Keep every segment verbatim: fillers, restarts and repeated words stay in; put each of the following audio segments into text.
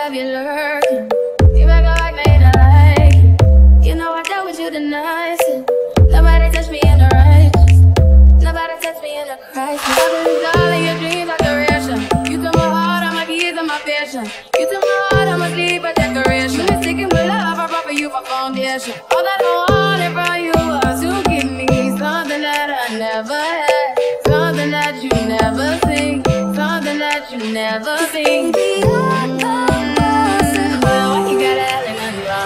have you lurking. You make a like me to like it. You know I dealt with you the nicest. Nobody touched me in the righteous. Nobody touched me in the crisis. I believe all in your dreams like duration. You took my heart, I'm my keys and my passion. You took my heart, I'm a sleep a decoration. Been sticking with love, I brought for you my foundation. All that I wanted from you was to give me something that I never had, something that you never seen, something that you never seen. Mm-hmm. Why you gotta act like nothing wrong?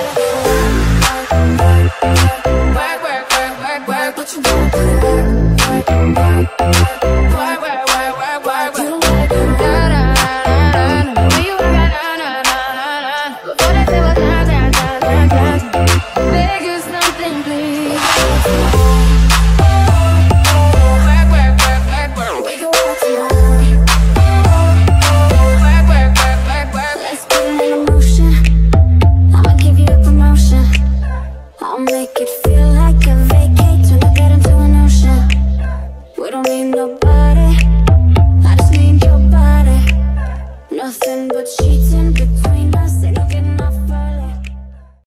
Work, work, work, work, work, but you gotta put it work, work, work, work, work, work, work, work. You gotta do da da da da da. When you work at da da da da da. Before they say what's da da da da da. Beg you something, please. Work, work, work, work, work. We can work tonight. Work, work, work, work, work. Let's put it in motion. I'ma give you a promotion. I'll make it feel like a vacate, turn the bed into an ocean. We don't need nobody, I just need your body. Nothing but sheets